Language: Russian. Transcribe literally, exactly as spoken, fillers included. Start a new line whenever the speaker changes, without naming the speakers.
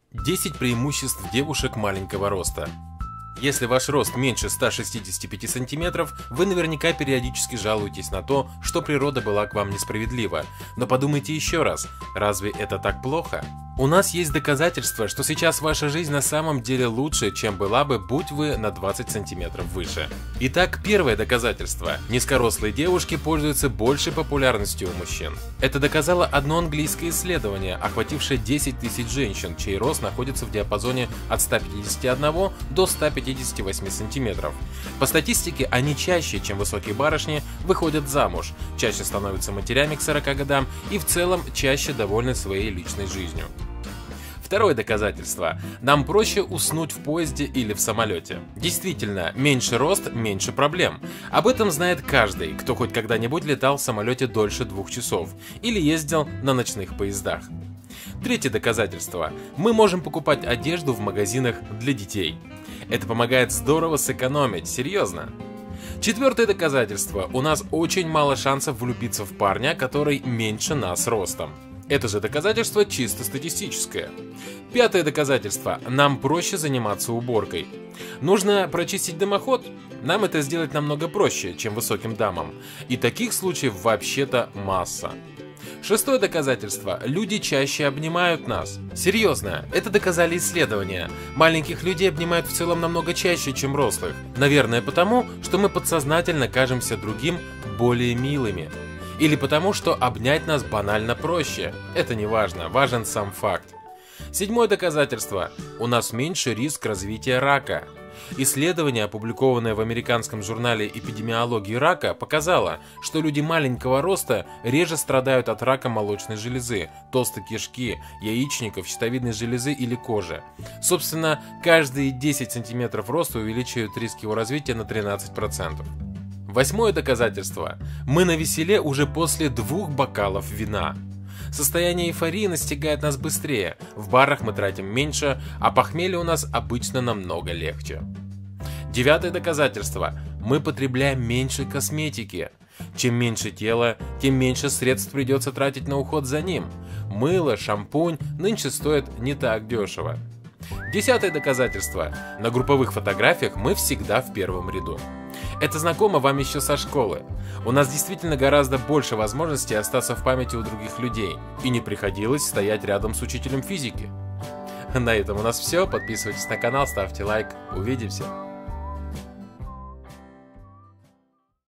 десять преимуществ девушек маленького роста. Если ваш рост меньше ста шестидесяти пяти сантиметров, вы наверняка периодически жалуетесь на то, что природа была к вам несправедлива. Но подумайте еще раз, разве это так плохо? У нас есть доказательства, что сейчас ваша жизнь на самом деле лучше, чем была бы, будь вы на двадцать сантиметров выше. Итак, первое доказательство. Низкорослые девушки пользуются большей популярностью у мужчин. Это доказало одно английское исследование, охватившее десять тысяч женщин, чей рост находится в диапазоне от ста пятидесяти одного до ста пятидесяти восьми сантиметров. По статистике, они чаще, чем высокие барышни, выходят замуж, чаще становятся матерями к сорока годам и в целом чаще довольны своей личной жизнью. Второе доказательство. Нам проще уснуть в поезде или в самолете. Действительно, меньше рост, меньше проблем. Об этом знает каждый, кто хоть когда-нибудь летал в самолете дольше двух часов или ездил на ночных поездах. Третье доказательство. Мы можем покупать одежду в магазинах для детей. Это помогает здорово сэкономить, серьезно. Четвертое доказательство. У нас очень мало шансов влюбиться в парня, который меньше нас ростом. Это же доказательство чисто статистическое. Пятое доказательство. Нам проще заниматься уборкой. Нужно прочистить дымоход? Нам это сделать намного проще, чем высоким дамам. И таких случаев вообще-то масса. Шестое доказательство. Люди чаще обнимают нас. Серьезно, это доказали исследования. Маленьких людей обнимают в целом намного чаще, чем рослых. Наверное, потому, что мы подсознательно кажемся другим более милыми. Или потому, что обнять нас банально проще. Это не важно, важен сам факт. Седьмое доказательство. У нас меньше риск развития рака. Исследование, опубликованное в американском журнале эпидемиологии рака, показало, что люди маленького роста реже страдают от рака молочной железы, толстой кишки, яичников, щитовидной железы или кожи. Собственно, каждые десять сантиметров роста увеличивают риск его развития на тринадцать процентов. Восьмое доказательство. Мы навеселе уже после двух бокалов вина. Состояние эйфории настигает нас быстрее, в барах мы тратим меньше, а похмелье у нас обычно намного легче. Девятое доказательство. Мы потребляем меньше косметики. Чем меньше тела, тем меньше средств придется тратить на уход за ним. Мыло, шампунь нынче стоят не так дешево. Десятое доказательство. На групповых фотографиях мы всегда в первом ряду. Это знакомо вам еще со школы. У нас действительно гораздо больше возможностей остаться в памяти у других людей, и не приходилось стоять рядом с учителем физики. На этом у нас все. Подписывайтесь на канал, ставьте лайк. Увидимся!